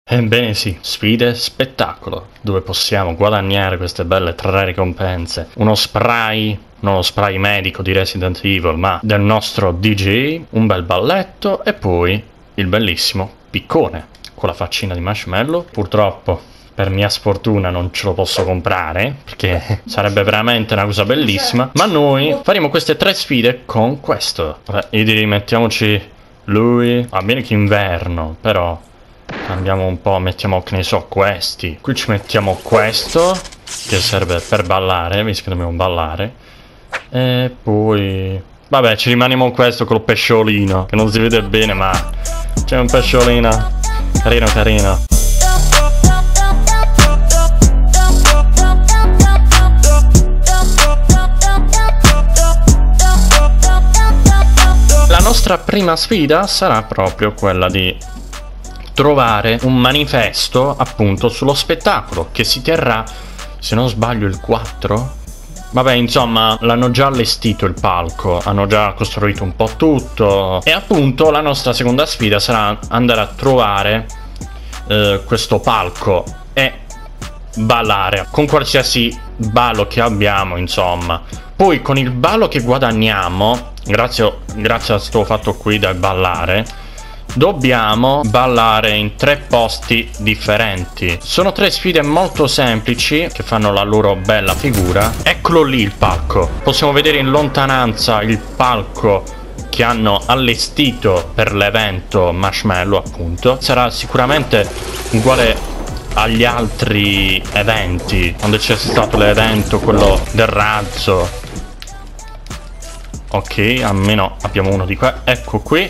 Ebbene sì, sfide spettacolo, dove possiamo guadagnare queste belle 3 ricompense. Uno spray, non lo spray medico di Resident Evil, ma del nostro DJ, un bel balletto e poi il bellissimo piccone con la faccina di marshmallow. Purtroppo, per mia sfortuna, non ce lo posso comprare, perché sarebbe veramente una cosa bellissima. Ma noi faremo queste 3 sfide con questo. Vabbè, io direi mettiamoci lui, va bene che inverno, però cambiamo un po', mettiamo che ne so questi. Qui ci mettiamo questo, che serve per ballare, visto che dobbiamo ballare. E poi vabbè, ci rimaniamo questo col pesciolino, che non si vede bene, ma c'è un pesciolino carino carino. La nostra prima sfida sarà proprio quella di trovare un manifesto appunto sullo spettacolo che si terrà, se non sbaglio, il 4. Vabbè, insomma, l'hanno già allestito il palco, hanno già costruito un po' tutto. E appunto la nostra seconda sfida sarà andare a trovare questo palco e ballare con qualsiasi ballo che abbiamo, insomma. Poi con il ballo che guadagniamo, grazie a sto fatto qui del ballare, dobbiamo ballare in 3 posti differenti. Sono 3 sfide molto semplici che fanno la loro bella figura. Eccolo lì il palco. Possiamo vedere in lontananza il palco che hanno allestito per l'evento Marshmallow, appunto. Sarà sicuramente uguale agli altri eventi, quando c'è stato l'evento, quello del razzo. Ok, almeno abbiamo uno di qua. Ecco qui.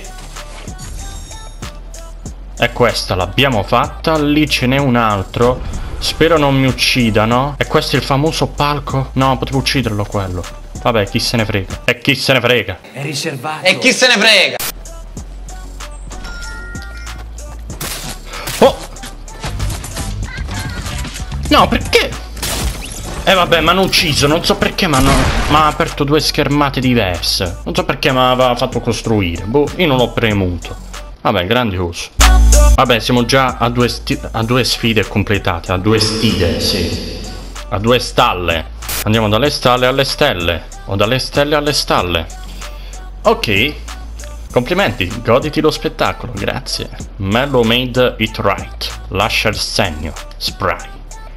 E questa l'abbiamo fatta. Lì ce n'è un altro. Spero non mi uccidano. E questo è il famoso palco. No, potevo ucciderlo quello. Vabbè, chi se ne frega. E chi se ne frega. È riservato. E chi se ne frega. Oh! No, perché? Vabbè, mi hanno ucciso. Non so perché mi ha aperto 2 schermate diverse. Non so perché mi aveva fatto costruire. Boh, io non l'ho premuto. Vabbè, grandioso. Vabbè, siamo già a 2 sfide completate. A 2 sfide, sì. A 2 stalle. Andiamo dalle stalle alle stelle. O dalle stelle alle stalle. Ok. Complimenti, goditi lo spettacolo, grazie. Mellow made it right. Lascia il segno. Spray.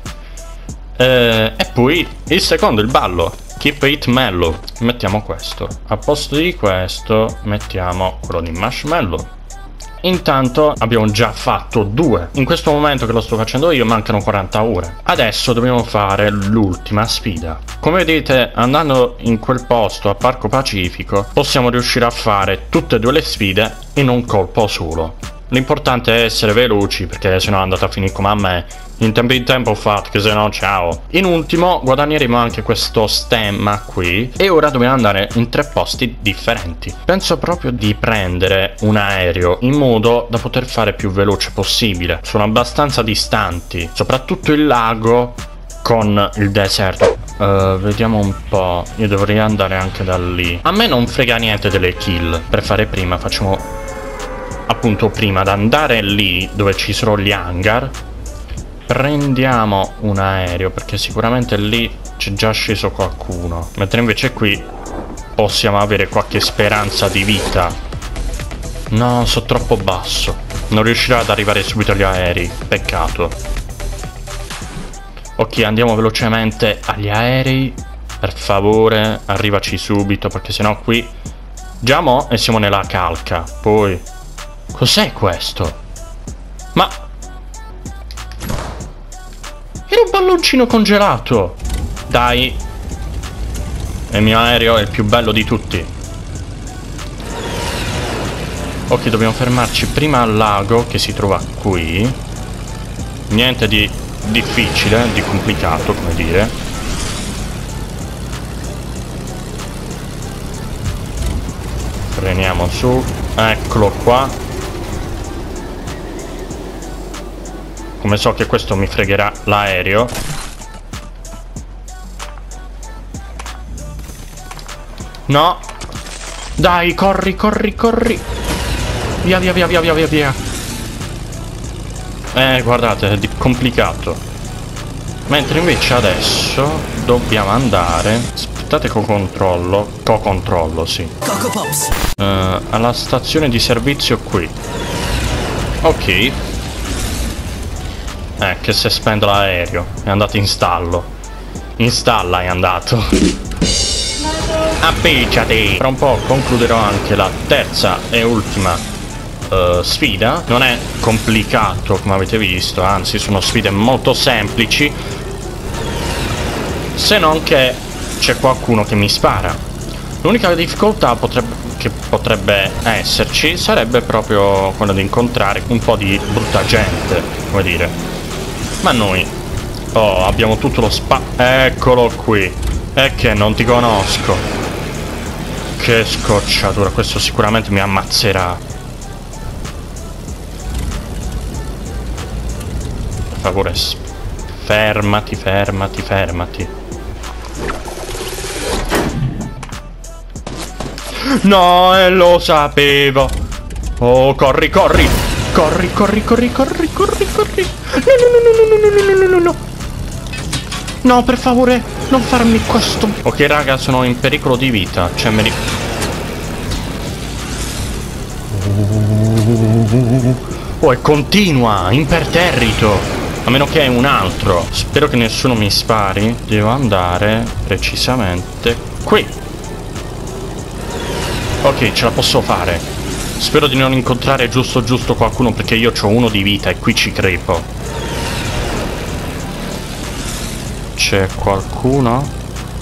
E poi il secondo, il ballo. Keep it mellow. Mettiamo questo. A posto di questo mettiamo quello di marshmallow. Intanto abbiamo già fatto 2. In questo momento che lo sto facendo io mancano 40 ore. Adesso dobbiamo fare l'ultima sfida. Come vedete, andando in quel posto a Parco Pacifico, possiamo riuscire a fare tutte e 2 le sfide in un colpo solo. L'importante è essere veloci, perché se no è andata a finire come a me. In tempo ho fatto, che se no ciao. In ultimo guadagneremo anche questo stemma qui. E ora dobbiamo andare in 3 posti differenti. Penso proprio di prendere un aereo in modo da poter fare più veloce possibile. Sono abbastanza distanti, soprattutto il lago con il deserto. Vediamo un po'. Io dovrei andare anche da lì. A me non frega niente delle kill. Per fare prima facciamo appunto prima ad andare lì dove ci sono gli hangar. Prendiamo un aereo, perché sicuramente lì c'è già sceso qualcuno, mentre invece qui possiamo avere qualche speranza di vita. No, sono troppo basso, non riuscirò ad arrivare subito agli aerei, peccato. Ok, andiamo velocemente agli aerei, per favore arrivaci subito, perché sennò qui già mo e siamo nella calca. Poi cos'è questo? Ma era un palloncino congelato. Dai. Il mio aereo è il più bello di tutti. Ok, dobbiamo fermarci prima al lago, che si trova qui. Niente di difficile, di complicato, come dire. Freniamo su. Eccolo qua. Come so che questo mi fregherà l'aereo. No. Dai, corri, corri, corri. Via, via, via, via, via, via, via. Guardate, è complicato. Mentre invece adesso dobbiamo andare... Aspettate co-controllo, sì. Alla stazione di servizio qui. Ok. Che se spendo l'aereo. È andato in stallo. In stalla è andato. Appicciati! Tra un po' concluderò anche la terza e ultima sfida. Non è complicato come avete visto, anzi sono sfide molto semplici, se non che c'è qualcuno che mi spara. L'unica difficoltà che potrebbe esserci sarebbe proprio quella di incontrare un po' di brutta gente, come dire. Ma noi abbiamo tutto lo eccolo qui. E che non ti conosco. Che scocciatura, questo sicuramente mi ammazzerà. Per favore, fermati. No, lo sapevo. Oh, corri. Corri. No. No, per favore, non farmi questo. Ok, raga, sono in pericolo di vita. Cioè, e continua, imperterrito. A meno che è un altro. Spero che nessuno mi spari. Devo andare precisamente qui. Ok, ce la posso fare. Spero di non incontrare giusto qualcuno, perché io ho 1 di vita e qui ci crepo. C'è qualcuno?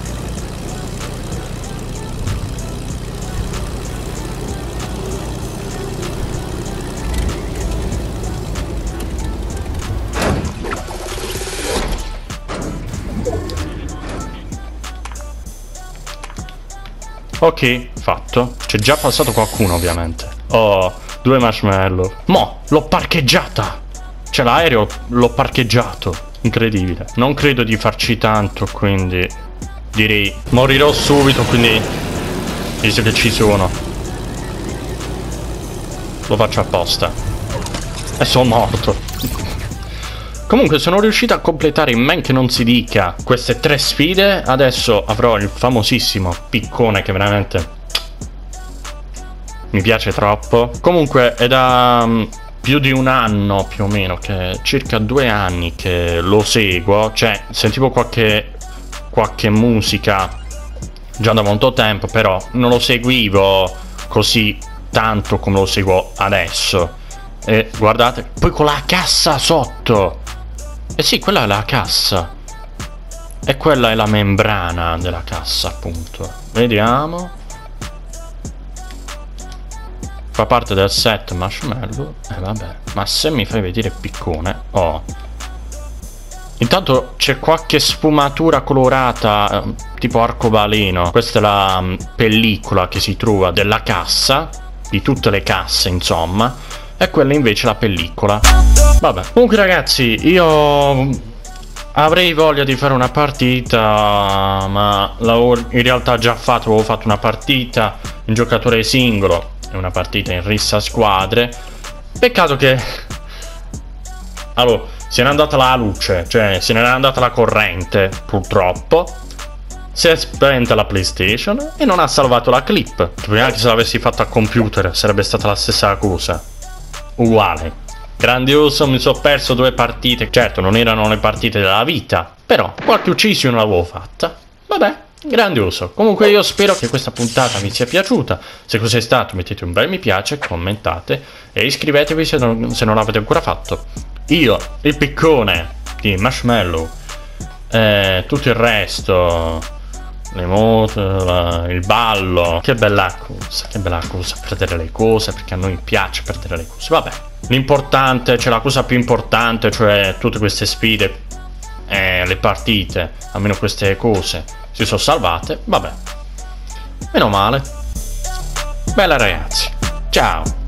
Ok, fatto. C'è già passato qualcuno, ovviamente. Oh, 2 marshmallow. Mo, l'ho parcheggiata. Cioè, l'aereo l'ho parcheggiato. Incredibile. Non credo di farci tanto, quindi direi morirò subito, quindi visto che ci sono lo faccio apposta. E sono morto. Comunque sono riuscito a completare in men che non si dica queste 3 sfide. Adesso avrò il famosissimo piccone che veramente mi piace troppo. Comunque è da più di un anno più o meno, che circa 2 anni che lo seguo. Cioè sentivo qualche musica già da molto tempo, però non lo seguivo così tanto come lo seguo adesso. E guardate, poi con la cassa sotto. Eh sì, quella è la cassa. E quella è la membrana della cassa, appunto. Vediamo. Fa parte del set marshmallow. Vabbè. Ma se mi fai vedere piccone. Oh. Intanto c'è qualche sfumatura colorata, tipo arcobaleno. Questa è la pellicola che si trova della cassa. Di tutte le casse, insomma. E quella invece è la pellicola. Vabbè. Comunque ragazzi, io avrei voglia di fare una partita, ma l'avevo in realtà già fatto. Avevo fatto una partita in giocatore singolo e una partita in rissa a squadre. Peccato che allora se n'è andata la luce, cioè se n'è andata la corrente, purtroppo. Si è spenta la PlayStation e non ha salvato la clip. Anche se l'avessi fatta a computer sarebbe stata la stessa cosa. Uguale. Grandioso, mi sono perso 2 partite. Certo, non erano le partite della vita, però qualche uccisione l'avevo fatta. Vabbè, grandioso. Comunque io spero che questa puntata vi sia piaciuta. Se così è stato, mettete un bel mi piace, commentate e iscrivetevi se non l'avete ancora fatto. Io, il piccone di Marshmallow, tutto il resto, le moto, il ballo. Che bella cosa perdere le cose, perché a noi piace perdere le cose. Vabbè, l'importante, cioè la cosa più importante, cioè tutte queste sfide, le partite, almeno queste cose si sono salvate. Vabbè, meno male. Bella ragazzi, ciao.